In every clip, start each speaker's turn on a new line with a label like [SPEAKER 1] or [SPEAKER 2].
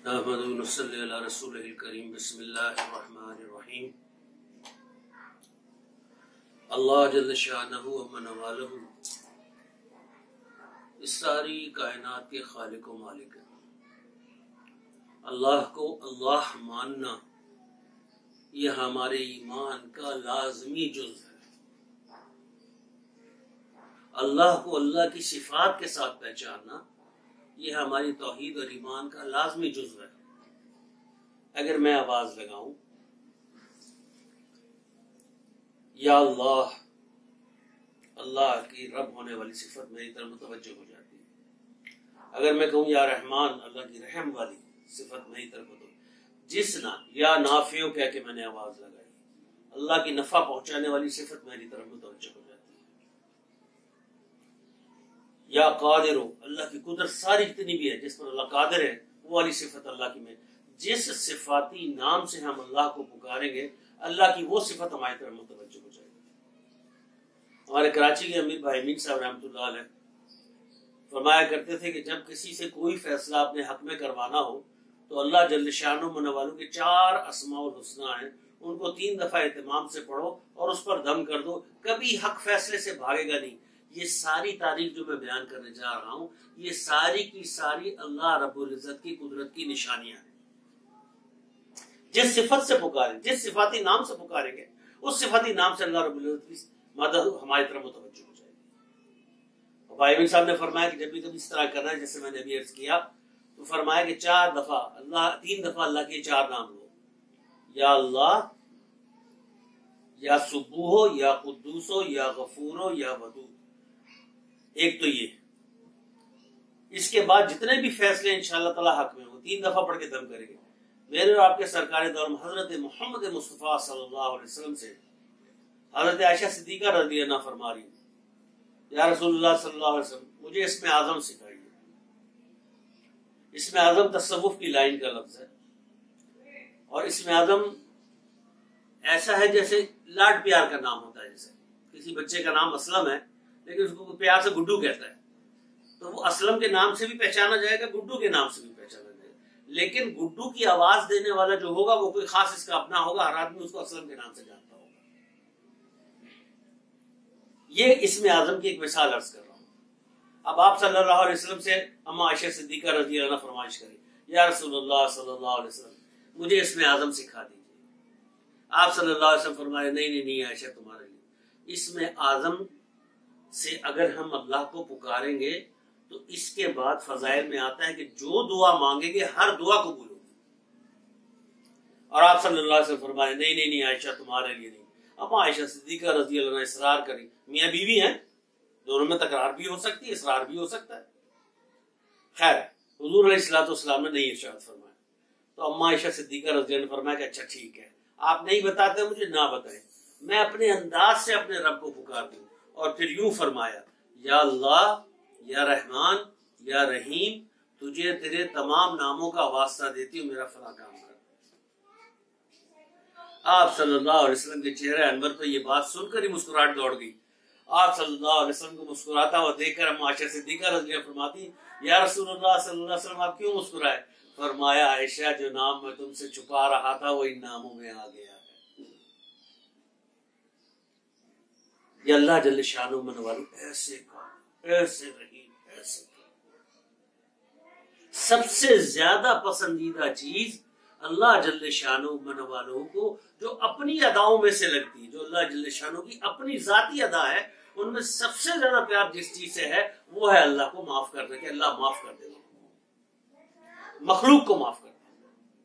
[SPEAKER 1] نحمد و نصلی علی رسولہ الکریم بسم اللہ الرحمن الرحیم اللہ جل شانہ و من والہ اس ساری کائنات کے خالق و مالک ہے۔ اللہ کو اللہ ماننا یہ ہمارے ایمان کا لازمی جزو ہے۔ اللہ کو اللہ کی صفات کے ساتھ پہچاننا یہ ہماری توحید اور ایمان کا لازمی جزو ہے۔ اگر میں آواز لگاؤں یا اللہ، اللہ کی رب ہونے والی صفت میری طرف متوجہ ہو جاتی ہے۔ اگر میں کہوں یا رحمان، اللہ کی رحم والی صفت میری طرف جس نہ یا نافع کہہ کے میں نے آواز لگائی، اللہ کی نفع پہنچانے والی صفت میری طرف متوجہ ہو جاتی ہے۔ یا قادر ہو، اللہ کی قدرت ساری جتنی بھی ہے جس پر اللہ قادر ہے، وہ والی صفت اللہ کی میں جس صفاتی نام سے ہم اللہ کو پکاریں گے، اللہ کی وہ صفت ہماری طرف متوجہ ہو جائے گی۔ ہمارے کراچی کے امیر بھائی امین صاحب رحمۃ اللہ علیہ فرمایا کرتے تھے کہ جب کسی سے کوئی فیصلہ اپنے حق میں کروانا ہو تو اللہ جل شانہ من والوں کے 4 اسماء الحسنی ہیں، ان کو 3 دفعہ اہتمام سے پڑھو اور اس پر دم کر دو، کبھی حق فیصلے سے بھاگے گا نہیں۔ یہ ساری تاریخ جو میں بیان کرنے جا رہا ہوں، یہ ساری کی ساری اللہ رب العزت کی قدرت کی نشانیاں ہیں۔ جس صفت سے پکاریں، جس صفاتی نام سے پکاریں گے، اس صفاتی نام سے اللہ رب العزت کی مدد ہماری طرف متوجہ ہو جائے گی۔ بھائی امین صاحب نے فرمایا کہ جب بھی کبھی اس طرح کرنا ہے جیسے میں نے ابھی عرض کیا، تو فرمایا کہ 4 دفعہ اللہ، 3 دفعہ اللہ کے 4 نام لو، یا اللہ، یا سبوح، یا قدوس، یا غفور، یا ودود۔ ایک تو یہ، اس کے بعد جتنے بھی فیصلے انشاءاللہ تعالی حق میں وہ 3 دفعہ پڑھ کے دم کریں گے۔ میرے اور آپ کے سرکار دور حضرت محمد مصطفیٰ صلی اللہ علیہ وسلم سے حضرت عائشہ صدیقہ رضی اللہ عنہا فرما رہی ہیں، یا رسول اللہ صلی اللہ علیہ وسلم، مجھے اسم اعظم سکھائیے۔ اسم اعظم تصوف کی لائن کا لفظ ہے، اور اسم اعظم ایسا ہے جیسے لاڈ پیار کا نام ہوتا ہے۔ جیسے کسی بچے کا نام اسلم ہے لیکن اس کو پیار سے گڈو کہتا ہے، تو وہ اسلم کے نام سے بھی پہچانا جائے گا، گڈو کے نام سے بھی پہچانا جائے گا۔ لیکن گڈو کی آواز دینے والا جو ہوگا وہ کوئی خاص اس کا اپنا ہوگا، ہر آدمی اس کو اسلم کے نام سے جانتا ہوگا۔ یہ اسم اعظم کی ایک مثال عرض کر رہا ہوں۔ اب آپ صلی اللہ علیہ وسلم سے اما عائشہ صدیقہ رضی اللہ عنہا فرمائش کریں، یا رسول اللہ صلی اللہ علیہ وسلم، مجھے اسم اعظم سکھا دیجیے۔ آپ صلی اللہ علیہ وسلم فرمائے، نہیں عائشہ، تمہارے لیے اسم اعظم سے اگر ہم اللہ کو پکاریں گے تو اس کے بعد فضائل میں آتا ہے کہ جو دعا مانگیں گے ہر دعا قبول ہوگی۔ اور آپ صلی اللہ علیہ وسلم فرمائے، نہیں عائشہ، تمہارے لیے نہیں۔ اما عائشہ صدیقہ رضی اللہ عنہ اصرار کری، میاں بیوی ہیں، دونوں میں تکرار بھی ہو سکتی ہے، اصرار بھی ہو سکتا ہے۔ خیر، حضور علیہ الصلوۃ والسلام نے نہیں ارشاد فرمایا، تو اما عائشہ صدیقہ رضی اللہ عنہ نے فرمایا کہ اچھا ٹھیک ہے، آپ نہیں بتاتے مجھے، نہ بتائیں، میں اپنے انداز سے اپنے رب کو پکار دوں۔ اور پھر یوں فرمایا، یا اللہ، یا رحمان، یا رحیم، تجھے تیرے تمام ناموں کا واسطہ دیتی ہوں، میرا فلاں کام کر۔ آپ صلی اللہ علیہ وسلم کے چہرے انور پہ یہ بات سن کر ہی مسکراہٹ دوڑ گئی۔ آپ صلی اللہ علیہ وسلم کو مسکراتا ہوا دیکھ کر اما عائشہ صدیقہ رضی اللہ فرماتی، یا رسول اللہ صلی اللہ علیہ وسلم، آپ کیوں مسکرائے؟ فرمایا، عائشہ، جو نام میں تم سے چھپا رہا تھا وہ ان ناموں میں آ گیا ہے۔ یہ اللہ جل شانہ من والو ایسے کام، ایسے رحیم، ایسے سب سے زیادہ پسندیدہ چیز اللہ جل شانہ من والوں کو جو اپنی اداؤں میں سے لگتی ہے، جو اللہ جل شانہ کی اپنی ذاتی ادا ہے، ان میں سب سے زیادہ پیار جس چیز سے ہے وہ ہے اللہ کو معاف کرنا، کہ اللہ معاف کر دے، مخلوق کو معاف کر دے۔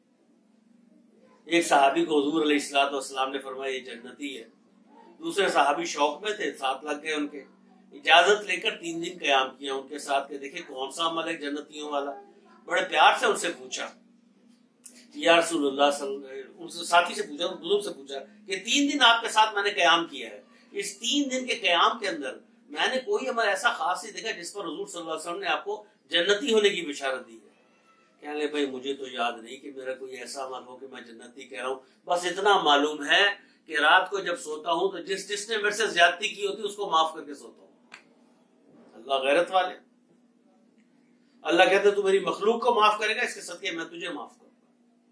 [SPEAKER 1] ایک صحابی کو حضور علیہ الصلوۃ والسلام نے فرمایا یہ جنتی ہے۔ دوسرے صحابی شوق میں تھے، ساتھ لگ گئے، ان کے اجازت لے کر 3 دن قیام کیا ان کے ساتھ، کہ دیکھیں کون سا عمل ہے جنتیوں والا۔ بڑے پیار سے ان سے پوچھا، یا رسول اللہ صلی اللہ علیہ وسلم، ان سے ساتھی سے پوچھا، بزرگ سے پوچھا کہ 3 دن آپ کے ساتھ میں نے قیام کیا ہے، اس 3 دن کے قیام کے اندر میں نے کوئی عمل ایسا خاص نہیں دیکھا جس پر حضور صلی اللہ علیہ وسلم نے آپ کو جنتی ہونے کی بشارت دی ہے۔ کہنے لگے، بھائی مجھے تو یاد نہیں کہ میرا کوئی ایسا عمل ہو کہ میں جنتی کہہ رہا ہوں، بس اتنا معلوم ہے کہ رات کو جب سوتا ہوں تو جس نے میرے سے زیادتی کی ہوتی اس کو معاف کر کے سوتا ہوں۔ اللہ غیرت والے۔ اللہ کہتے تو میری مخلوق کو معاف کرے گا، اس کے صدقے میں تجھے معاف کروں گا۔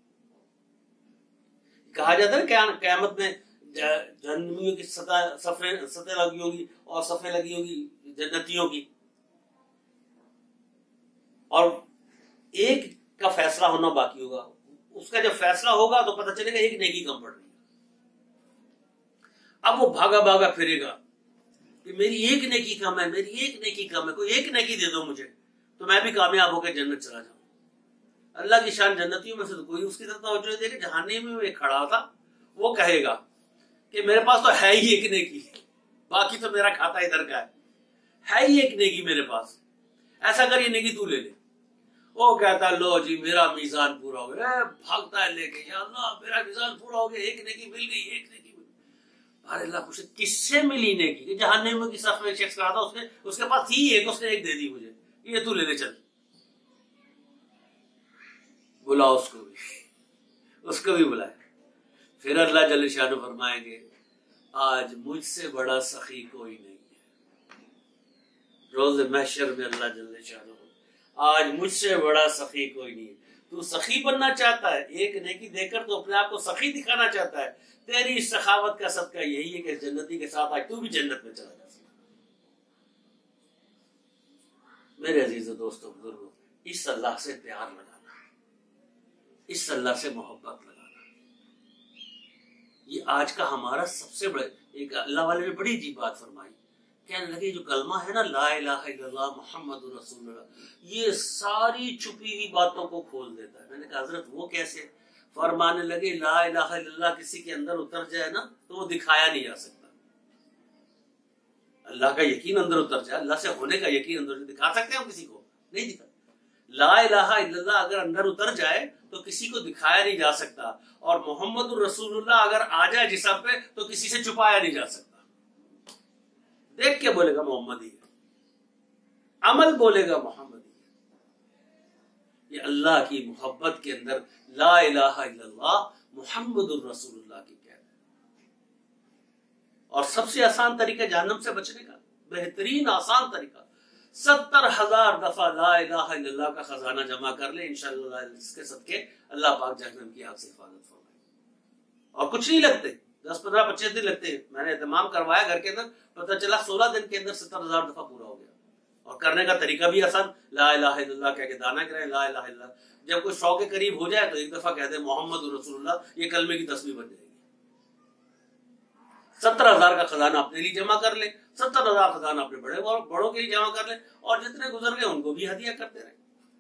[SPEAKER 1] کہا جاتا ہے قیامت میں جہنمیوں کی سطح لگی ہوگی اور صفیں لگی ہوگی جنتیوں کی، اور ایک کا فیصلہ ہونا باقی ہوگا۔ اس کا جب فیصلہ ہوگا تو پتہ چلے گا ایک نیکی کم پڑ رہی ہے۔ اب وہ بھاگا بھاگا پھرے گا کہ میری ایک نیکی کم ہے، میری ایک نیکی کم ہے، کوئی ایک نیکی دے دو مجھے تو میں بھی کامیاب ہو کے جنت چلا جاؤں۔ اللہ کی شان جنتیوں میں سے تو کوئی اس کی طرف توجہ دے گا۔ جہنم میں ایک کھڑا تھا، وہ کہے گا کہ میرے پاس تو ہے ہی ایک نیکی، باقی تو میرا کھاتا ادھر کا ہے ہی ایک نیکی میرے پاس، ایسا کر یہ نیکی تو لے لے۔ وہ کہتا ہے لو جی میرا میزان پورا ہو گیا، بھاگتا ہے لے کے، یا اللہ میرا میزان پورا ہو گیا، ایک نیکی مل گئی، ایک نیکی مل گئی۔ ارے اللہ پوچھے کس سے ملی نیکی؟ کہ جہنم کی صف میں ایک شخص کھڑا تھا، اس کے پاس تھی ایک، اس نے ایک دے دی مجھے، یہ تو لے لے چل۔ بلاؤ اس کو بھی بلائے۔ پھر اللہ جل شانہ فرمائیں گے آج مجھ سے بڑا سخی کوئی نہیں ہے۔ روز محشر میں اللہ جل شانہ آج مجھ سے بڑا سخی کوئی نہیں ہے۔ تو سخی بننا چاہتا ہے، ایک نیکی دے کر تو اپنے آپ کو سخی دکھانا چاہتا ہے، تیری اس سخاوت کا صدقہ یہی ہے کہ جنتی کے ساتھ آج تو بھی جنت میں چلا جا سکتا۔ میرے عزیز دوستو بزرگوں، اس اللہ سے پیار لگانا، اس اللہ سے محبت لگانا، یہ آج کا ہمارا سب سے بڑا۔ ایک اللہ والے نے بڑی عجیب بات فرمائی، کہنے لگے جو کلمہ ہے نا لا الہ الا اللہ محمد رسول اللہ، یہ ساری چھپی ہوئی باتوں کو کھول دیتا ہے۔ میں نے کہا حضرت وہ کیسے؟ فرمانے لگے لا الہ الا اللہ کسی کے اندر اتر جائے نا تو وہ دکھایا نہیں جا سکتا۔ اللہ کا یقین اندر اتر جائے، اللہ سے ہونے کا یقین اندر دکھا سکتے ہیں ہم کسی کو؟ نہیں دکھا۔ لا الہ الا اللہ اگر اندر اتر جائے تو کسی کو دکھایا نہیں جا سکتا، اور محمد الرسول اللہ اگر آ جائے جسم پہ تو کسی سے چھپایا نہیں جا سکتا۔ دیکھ کے بولے گا محمدی ہے، عمل بولے گا محمدی ہے۔ یہ اللہ کی محبت کے اندر لا الہ الا اللہ محمد الرسول اللہ کی قید ہے۔ اور سب سے آسان طریقہ جہنم سے بچنے کا، بہترین آسان طریقہ 70,000 دفعہ لا الہ الا اللہ کا خزانہ جمع کر لے، انشاءاللہ اس کے صدقے اللہ پاک جہنم کی آگ سے حفاظت فرمائے۔ اور کچھ نہیں لگتے، 10 15 25 دن لگتے ہیں۔ میں نے اہتمام کروایا گھر کے اندر، پتہ چلا 16 دن کے اندر 70,000 دفعہ پورا ہو گیا۔ اور کرنے کا طریقہ بھی آسان، لا الہ الا اللہ کہہ کے دانا کریں لا الہ الا اللہ۔ جب کوئی 100 کے قریب ہو جائے تو ایک دفعہ کہہ دیں محمد رسول اللہ، یہ کلمے کی تسبیح بن جائے گی۔ 70,000 کا خزانہ اپنے لیے جمع کر لیں، 70,000 خزانہ اپنے بڑوں کے لیے جمع کر لیں، اور جتنے گزر گئے ان کو بھی ہدیہ کرتے رہیں۔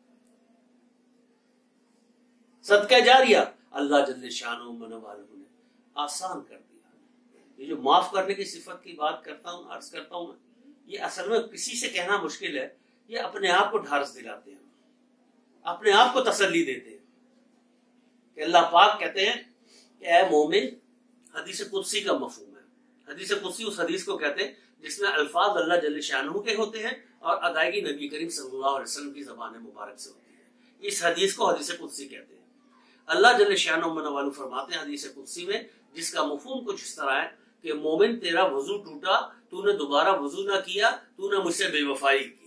[SPEAKER 1] صدقہ جاریہ اللہ جل شانہ من والہ نے آسان کر دیا۔ یہ جو معاف کرنے کی صفت کی بات کرتا ہوں، عرض کرتا ہوں میں، یہ اصل میں کسی سے کہنا مشکل ہے، یہ اپنے آپ کو ڈھارس دلاتے ہیں، اپنے آپ کو تسلی دیتے ہیں کہ اللہ پاک کہتے ہیں کہ اے مومن، حدیث قدسی کا مفہوم ہے۔ حدیث قدسی اس حدیث کو کہتے ہیں جس میں الفاظ اللہ جل شانہ کے ہوتے ہیں اور ادائیگی نبی کریم صلی اللہ علیہ وسلم کی زبان مبارک سے ہوتی ہے۔ اس حدیث کو حدیث قدسی کہتے ہیں۔ اللہ جل شانہ من والہ فرماتے ہیں حدیث قدسی میں، جس کا مفہوم کچھ اس طرح ہے کہ مومن تیرا وضو ٹوٹا، تو نے دوبارہ وضو نہ کیا، تو نے مجھ سے بے وفائی کی۔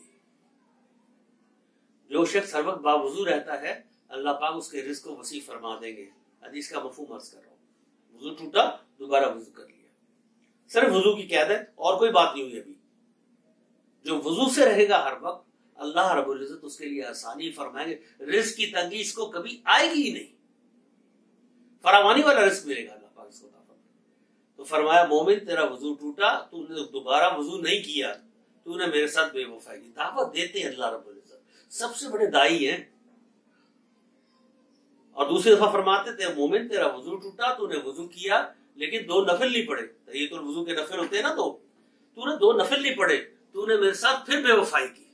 [SPEAKER 1] جو شخص ہر وقت باوضو رہتا ہے اللہ پاک اس کے رزق کو وسیع فرما دیں گے۔ حدیث کا مفہوم عرض کر رہا ہوں، وضو ٹوٹا دوبارہ وضو کر لیا، صرف وضو کی قید ہے اور کوئی بات نہیں ہوئی ابھی۔ جو وضو سے رہے گا ہر وقت اللہ رب العزت اس کے لیے آسانی فرمائیں گے، رزق کی تنگی اس کو کبھی آئے گی ہی نہیں، فراوانی والا رزق ملے گا اللہ پاک اس کو۔ تو فرمایا مومن تیرا وضو ٹوٹا، تو نے دوبارہ وضو نہیں کیا، تو نے میرے ساتھ بے وفائی کی۔ دعوت دیتے ہیں اللہ رب العزت، سب سے بڑے دائی ہیں۔ اور دوسری دفعہ فرماتے تھے مومن تیرا وضو ٹوٹا، تو نے وضو کیا لیکن 2 نفل نہیں پڑھے، یہ تو وضو کے نفل ہوتے ہیں نا، تو نے 2 نفل نہیں پڑھے، تو نے میرے ساتھ پھر بے وفائی کی۔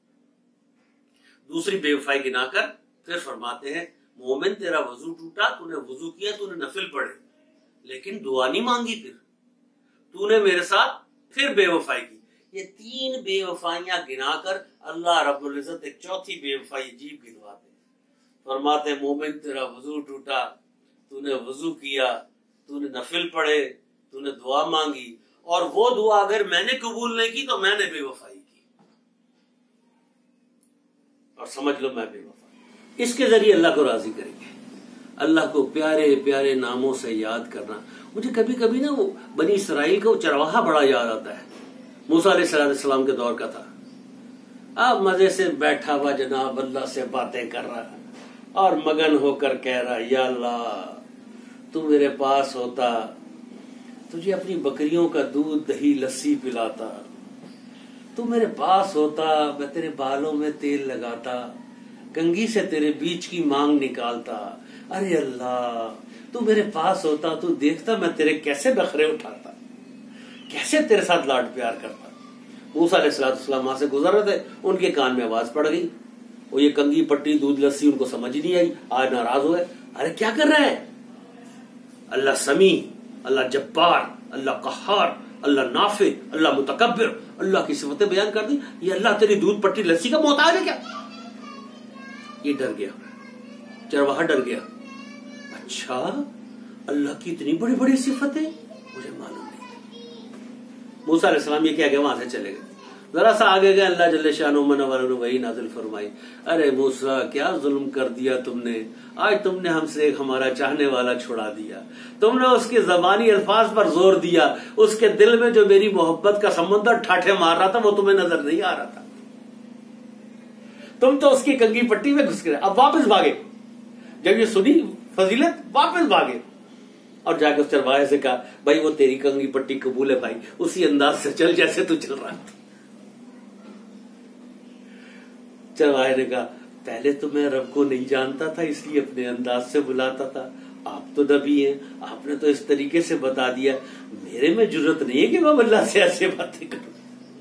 [SPEAKER 1] دوسری بے وفائی گنا کر پھر فرماتے ہیں مومن تیرا وضو ٹوٹا، تو نے وضو کیا، تو نے نفل پڑھے لیکن دعا نہیں مانگی، پھر تو نے میرے ساتھ پھر بے وفائی کی۔ یہ 3 بے وفائیاں گنا کر اللہ رب العزت ایک چوتھی بے وفائی عجیب گنواتے ہیں۔ فرماتے مومن تیرا وضو ٹوٹا، تو نے وضو کیا، تو نے نفل پڑھے، تو نے دعا مانگی، اور وہ دعا اگر میں نے قبول نہیں کی تو میں نے بے وفائی کی۔ اور سمجھ لو میں بے وفا۔ اس کے ذریعے اللہ کو راضی کریں گے، اللہ کو پیارے پیارے ناموں سے یاد کرنا۔ مجھے کبھی کبھی نا وہ بنی اسرائیل کا وہ چرواہا بڑا یاد آتا ہے، موسیٰ علیہ السلام کے دور کا تھا۔ اب مزے سے بیٹھا ہوا جناب اللہ سے باتیں کر رہا اور مگن ہو کر کہہ رہا، یا اللہ تو میرے پاس ہوتا، تجھے اپنی بکریوں کا دودھ دہی لسی پلاتا، تو میرے پاس ہوتا، میں تیرے بالوں میں تیل لگاتا، کنگھی سے تیرے بیچ کی مانگ نکالتا، ارے اللہ تو میرے پاس ہوتا، تو دیکھتا میں تیرے کیسے نخرے اٹھاتا، کیسے تیرے ساتھ لاڈ پیار کرتا۔ موسیٰ علیہ السلام وہاں سے گزر رہے تھے، ان کے کان میں آواز پڑ گئی، وہ یہ کنگھی پٹی دودھ لسی ان کو سمجھ نہیں آئی، آج ناراض ہوئے، ارے کیا کر رہا ہے؟ اللہ سمیع، اللہ جبار، اللہ قہار، اللہ نافع، اللہ متکبر، اللہ کی صفتیں بیان کر دی، یہ اللہ تیری دودھ پٹی لسی کا محتاج ہے کیا؟ یہ ڈر گیا، چرواہا ڈر گیا، اچھا اللہ کی اتنی بڑی بڑی صفتیں مجھے معلوم نہیں تھی۔ موسیٰ علیہ السلام یہ کہہ کے وہاں سے چلے گئے، ذرا سا آگے گئے، اللہ جل شانہ وہی نازل فرمائی، ارے موسیٰ کیا ظلم کر دیا تم نے، آج تم نے ہم سے ایک ہمارا چاہنے والا چھڑا دیا، تم نے اس کے زبانی الفاظ پر زور دیا، اس کے دل میں جو میری محبت کا سمندر ٹھاٹھے مار رہا تھا وہ تمہیں نظر نہیں آ رہا تھا، تم تو اس کی کنگھی پٹی میں گھس گئے، اب واپس بھاگے، جب یہ سنی فضیلت واپس بھاگے اور جا کے اس چرواہے سے کہا، بھائی وہ تیری کنگھی پٹی قبول ہے بھائی، اسی انداز سے چل جیسے تو چل رہا تھا۔ چرواہے نے کہا، پہلے تو میں رب کو نہیں جانتا تھا اس لیے اپنے انداز سے بلاتا تھا، آپ تو نبی ہیں، آپ نے تو اس طریقے سے بتا دیا، میرے میں جرت نہیں ہے کہ میں اللہ سے ایسے باتیں کروں۔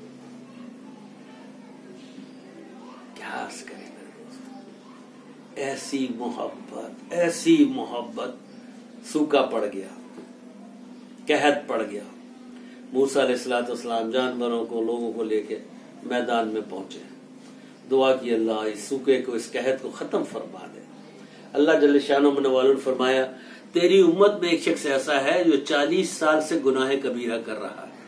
[SPEAKER 1] کیا عرض کریں میرے دوست، ایسی محبت سوکھا پڑ گیا، قحط پڑ گیا۔ موسیٰ علیہ السلام جانوروں کو لوگوں کو لے کے میدان میں پہنچے، دعا کی اللہ اس سوکھے کو اس قحط کو ختم فرما دے۔ اللہ جل شانہ نے فرمایا، تیری امت میں ایک شخص ایسا ہے جو 40 سال سے گناہ کبیرہ کر رہا ہے،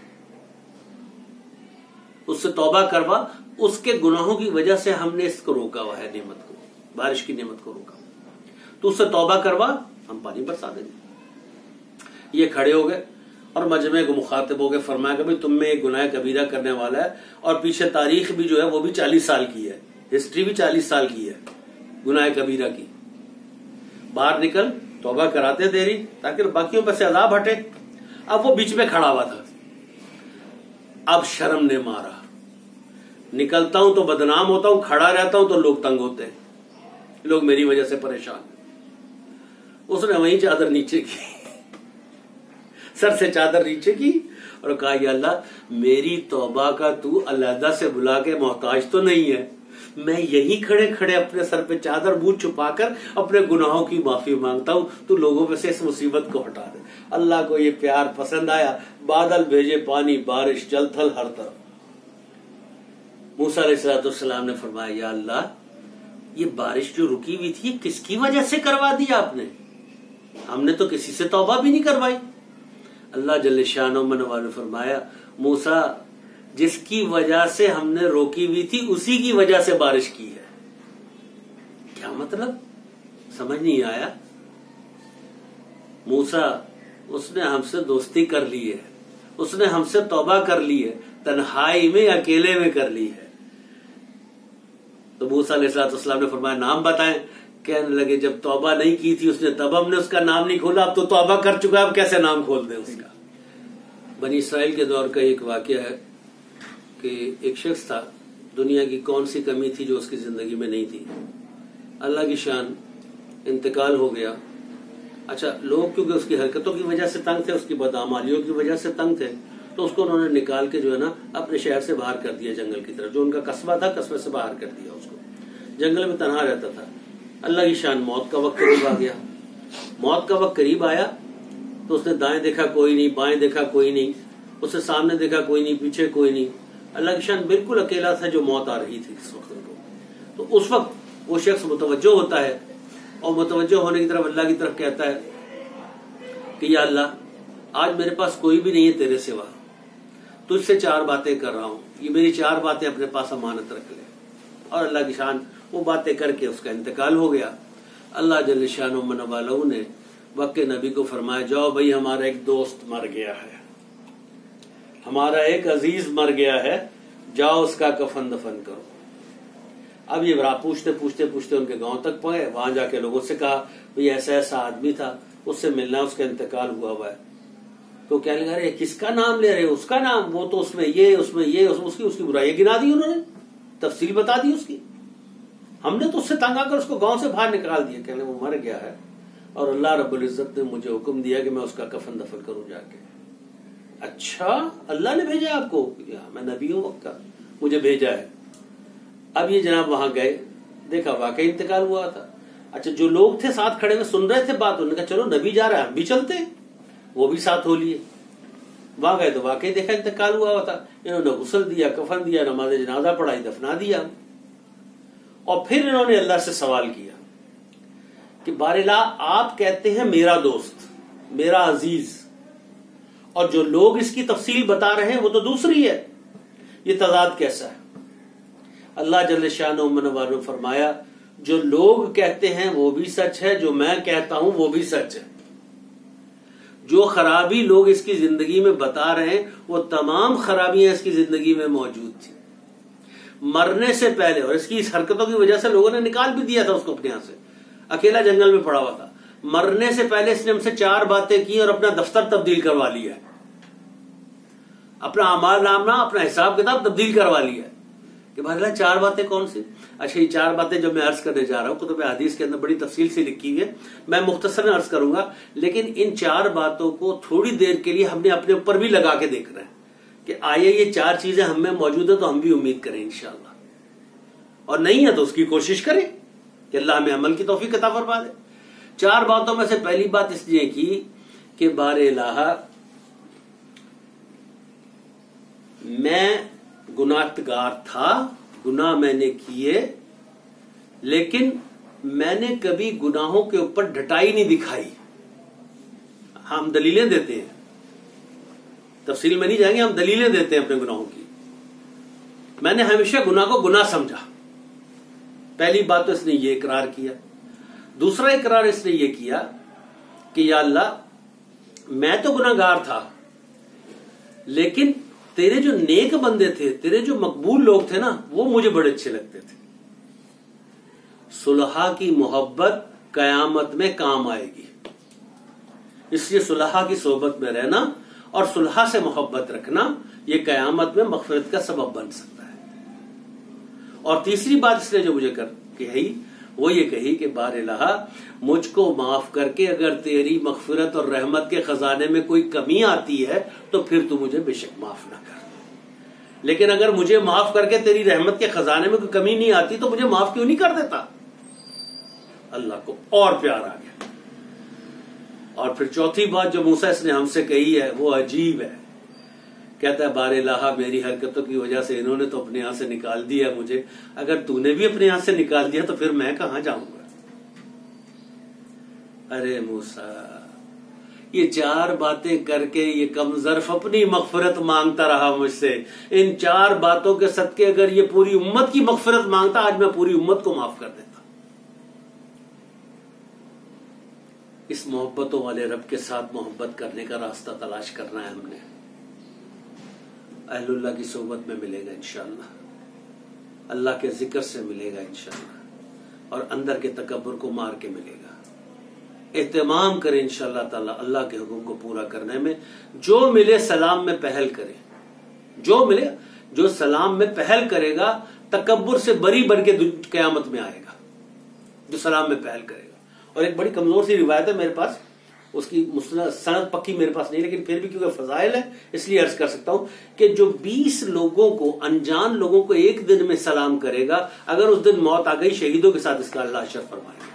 [SPEAKER 1] اس سے توبہ کروا، اس کے گناہوں کی وجہ سے ہم نے اس کو روکا ہوا ہے، نعمت کو، بارش کی نعمت کو روکا، تو اس سے توبہ کروا، ہم پانی برسا دیں گے۔ یہ کھڑے ہو گئے اور مجمع کو مخاطب ہو گئے، فرمایا کہ تم میں ایک گناہ کبیرہ کرنے والا ہے، اور پیچھے تاریخ بھی جو ہے وہ بھی 40 سال کی ہے، ہسٹری بھی 40 سال کی ہے گناہ کبیرہ کی، باہر نکل توبہ کراتے تیری تاکہ باقیوں پر سے عذاب ہٹے۔ اب وہ بیچ میں کھڑا ہوا تھا، اب شرم نے مارا، نکلتا ہوں تو بدنام ہوتا ہوں، کھڑا رہتا ہوں تو لوگ تنگ ہوتے ہیں، لوگ میری وجہ سے پریشان۔ اس نے وہیں چادر نیچے کی، سر سے چادر نیچے کی اور کہا، یا اللہ میری توبہ کا تو علیحدہ سے بلا کے محتاج تو نہیں ہے، میں یہی کھڑے کھڑے اپنے سر پہ چادر منہ چھپا کر اپنے گناہوں کی معافی مانگتا ہوں، تو لوگوں میں سے اس مصیبت کو ہٹا دے۔ اللہ کو یہ پیار پسند آیا، بادل بھیجے پانی بارش جل تھل ہر طرف۔ موسیٰ علیہ السلام نے فرمایا، یا اللہ یہ بارش جو رکی ہوئی تھی کس کی وجہ سے کروا دی آپ نے؟ ہم نے تو کسی سے توبہ بھی نہیں کروائی۔ اللہ جل شانہ نے فرمایا، موسیٰ جس کی وجہ سے ہم نے روکی ہوئی تھی اسی کی وجہ سے بارش کی ہے۔ کیا مطلب؟ سمجھ نہیں آیا؟ موسیٰ اس نے ہم سے دوستی کر لی ہے، اس نے ہم سے توبہ کر لی ہے، تنہائی میں اکیلے میں کر لی ہے۔ تو موسیٰ علیہ السلام نے فرمایا، نام بتائیں۔ کہنے لگے، جب توبہ نہیں کی تھی اس نے تب ہم نے اس کا نام نہیں کھولا، اب تو توبہ کر چکا، اب کیسے نام کھول دیں اس کا؟ بنی اسرائیل کے دور کا ایک واقعہ ہے کہ ایک شخص تھا، دنیا کی کون سی کمی تھی جو اس کی زندگی میں نہیں تھی، اللہ کی شان، انتقال ہو گیا۔ اچھا، لوگ کیونکہ اس کی حرکتوں کی وجہ سے تنگ تھے، اس کی بدعمالیوں کی وجہ سے تنگ تھے، تو اس کو انہوں نے نکال کے جو ہے نا اپنے شہر سے باہر کر دیا، جنگل کی طرف، جو ان کا قصبہ تھا قصبے سے باہر کر دیا اس کو، جنگل میں تنہا رہتا تھا۔ اللہ کی شان، موت کا وقت قریب آ گیا۔ موت کا وقت قریب آیا تو اس نے دائیں دیکھا کوئی نہیں، بائیں دیکھا کوئی نہیں، اس نے سامنے دیکھا کوئی نہیں، پیچھے کوئی نہیں۔ اللہ کی شان بالکل اکیلا تھا جو موت آ رہی تھی اس وقت کو۔ تو اس وقت وہ شخص متوجہ ہوتا ہے اور متوجہ ہونے کی طرف اللہ کی طرف کہتا ہے کہ یا اللہ آج میرے پاس کوئی بھی نہیں ہے تیرے سوا، تجھ سے 4 باتیں کر رہا ہوں، یہ میری 4 باتیں اپنے پاس امانت رکھ لے۔ اور اللہ کی شان وہ باتیں کر کے اس کا انتقال ہو گیا۔ اللہ جل شانہ من والہ نے وقت کے نبی کو فرمایا جاؤ بھائی ہمارا ایک دوست مر گیا ہے، ہمارا ایک عزیز مر گیا ہے، جاؤ اس کا کفن دفن کرو۔ اب یہ رات پوچھتے پوچھتے پوچھتے ان کے گاؤں تک پہنچے، وہاں جا کے لوگوں سے کہا بھئی ایسا ایسا آدمی تھا، اس سے ملنا، اس کا انتقال ہوا ہے۔ تو کہنے لگا کس کا نام لے رہے؟ اس کا نام، وہ تو اس میں یہ اس کی برائیاں گنا دی، انہوں نے تفصیل بتا دی اس کی، ہم نے تو اس سے تنگ آ کر اس کو گاؤں سے باہر نکال دیا۔ کہنے وہ مر گیا ہے اور اللہ رب العزت نے مجھے حکم دیا کہ میں اس کا کفن دفن کروں جا کے۔ اچھا اللہ نے بھیجا آپ کو؟ میں نبی ہوں وقت کا، مجھے بھیجا ہے۔ اب یہ جناب وہاں گئے، دیکھا واقعی انتقال ہوا تھا۔ اچھا جو لوگ تھے ساتھ کھڑے میں سن رہے تھے بات، انہوں نے کہا چلو نبی جا رہا ہے ہم بھی چلتے ہیں، وہ بھی ساتھ ہو لیے۔ وہاں گئے تو واقعی دیکھا انتقال ہوا تھا، انہوں نے غسل دیا، کفن دیا، نماز جنازہ پڑھائی، دفنا دیا۔ اور پھر انہوں نے اللہ سے سوال کیا کہ باراللہ آپ کہتے ہیں میرا دوست، میرا عزیز، اور جو لوگ اس کی تفصیل بتا رہے ہیں وہ تو دوسری ہے، یہ تضاد کیسا ہے؟ اللہ جل شانہ من والہ نے فرمایا جو لوگ کہتے ہیں وہ بھی سچ ہے، جو میں کہتا ہوں وہ بھی سچ ہے۔ جو خرابی لوگ اس کی زندگی میں بتا رہے ہیں وہ تمام خرابیاں اس کی زندگی میں موجود تھی مرنے سے پہلے، اور اس کی اس حرکتوں کی وجہ سے لوگوں نے نکال بھی دیا تھا اس کو اپنے یہاں سے، اکیلا جنگل میں پڑا ہوا تھا۔ مرنے سے پہلے اس نے ہم سے 4 باتیں کی اور اپنا دفتر تبدیل کروا لیا ہے، اپنا اعمال نامہ، اپنا حساب کتاب تبدیل کروا لیا ہے کہ بھائی 4 باتیں کون سی؟ اچھا یہ 4 باتیں جو میں عرض کرنے جا رہا ہوں کتب حدیث کے اندر بڑی تفصیل سے لکھی ہوئی ہے، میں مختصراً عرض کروں گا، لیکن ان 4 باتوں کو تھوڑی دیر کے لیے ہم نے اپنے اوپر بھی لگا کے دیکھ رہے ہیں کہ آئے یہ 4 چیزیں ہم میں موجود ہیں تو ہم بھی امید کریں انشاءاللہ، اور نہیں ہے تو اس کی کوشش کریں کہ اللہ ہمیں عمل کی توفیق عطا فرما دے۔ 4 باتوں میں سے پہلی بات اس لیے کی کہ بار الہ میں گناہگار تھا، گناہ میں نے کیے، لیکن میں نے کبھی گناہوں کے اوپر ڈٹائی نہیں دکھائی۔ ہم دلیلیں دیتے ہیں، تفصیل میں نہیں جائیں گے، ہم دلیلیں دیتے ہیں اپنے گناہوں کی۔ میں نے ہمیشہ گناہ کو گناہ سمجھا، پہلی بات تو اس نے یہ اقرار کیا۔ دوسرا اقرار اس نے یہ کیا کہ یا اللہ میں تو گناہگار تھا، لیکن تیرے جو نیک بندے تھے، تیرے جو مقبول لوگ تھے نا، وہ مجھے بڑے اچھے لگتے تھے۔ صلحاء کی محبت قیامت میں کام آئے گی، اس لیے صلحاء کی صحبت میں رہنا اور صلحاء سے محبت رکھنا یہ قیامت میں مغفرت کا سبب بن سکتا ہے۔ اور تیسری بات اس نے جو مجھے کہی وہ یہ کہی کہ بار الہ مجھ کو معاف کر کے اگر تیری مغفرت اور رحمت کے خزانے میں کوئی کمی آتی ہے تو پھر تو مجھے بے شک معاف نہ کر، لیکن اگر مجھے معاف کر کے تیری رحمت کے خزانے میں کوئی کمی نہیں آتی تو مجھے معاف کیوں نہیں کر دیتا؟ اللہ کو اور پیار آ گیا۔ اور پھر چوتھی بات جو موسیٰ اس نے ہم سے کہی ہے وہ عجیب ہے، کہتا ہے بار الہ میری حرکتوں کی وجہ سے انہوں نے تو اپنے یہاں سے نکال دیا مجھے، اگر تو نے بھی اپنے یہاں سے نکال دیا تو پھر میں کہاں جاؤں گا؟ ارے موسیٰ یہ 4 باتیں کر کے یہ کم ظرف اپنی مغفرت مانگتا رہا مجھ سے، ان 4 باتوں کے صدقے اگر یہ پوری امت کی مغفرت مانگتا آج میں پوری امت کو معاف کر دیتا۔ اس محبتوں والے رب کے ساتھ محبت کرنے کا راستہ تلاش کرنا ہے ہم نے، اہل اللہ کی صحبت میں ملے گا انشاءاللہ، اللہ کے ذکر سے ملے گا انشاءاللہ، اور اندر کے تکبر کو مار کے ملے گا۔ اہتمام کریں انشاءاللہ تعالی اللہ کے حکم کو پورا کرنے میں، جو ملے سلام میں پہل کریں، جو ملے، جو سلام میں پہل کرے گا تکبر سے بری بن کے قیامت میں آئے گا، جو سلام میں پہل کرے گا۔ اور ایک بڑی کمزور سی روایت ہے میرے پاس، اس کی سند پکی میرے پاس نہیں، لیکن پھر بھی کیونکہ فضائل ہے اس لیے عرض کر سکتا ہوں کہ جو 20 لوگوں کو، انجان لوگوں کو ایک دن میں سلام کرے گا، اگر اس دن موت آ گئی شہیدوں کے ساتھ اس کا اللہ اشر فرمائے گا۔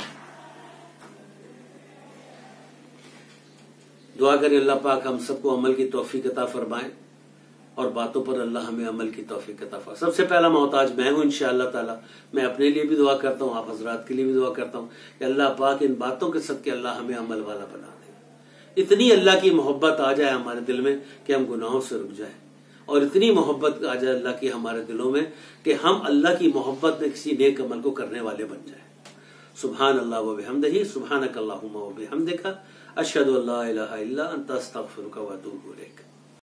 [SPEAKER 1] دعا کریں اللہ پاک ہم سب کو عمل کی توفیق عطا فرمائے، اور باتوں پر اللہ ہمیں عمل کی توفیق عطا فرمائے۔ سب سے پہلا محتاج میں ہوں انشاءاللہ تعالی، میں اپنے لیے بھی دعا کرتا ہوں، آپ حضرات کے لیے بھی دعا کرتا ہوں کہ اللہ پاک ان باتوں کے صدقے اللہ ہمیں عمل والا بنا دے، اتنی اللہ کی محبت آ جائے ہمارے دل میں کہ ہم گناہوں سے رک جائیں اور اتنی محبت آ جائے اللہ کی ہمارے دلوں میں کہ ہم اللہ کی محبت میں کسی نیک عمل کو کرنے والے بن جائیں. سبحان اللہ و بحمدہ، سبحانک اللہم و بحمدک، اشہد ان لا الہ الا انت، استغفرک و اتوب الیک.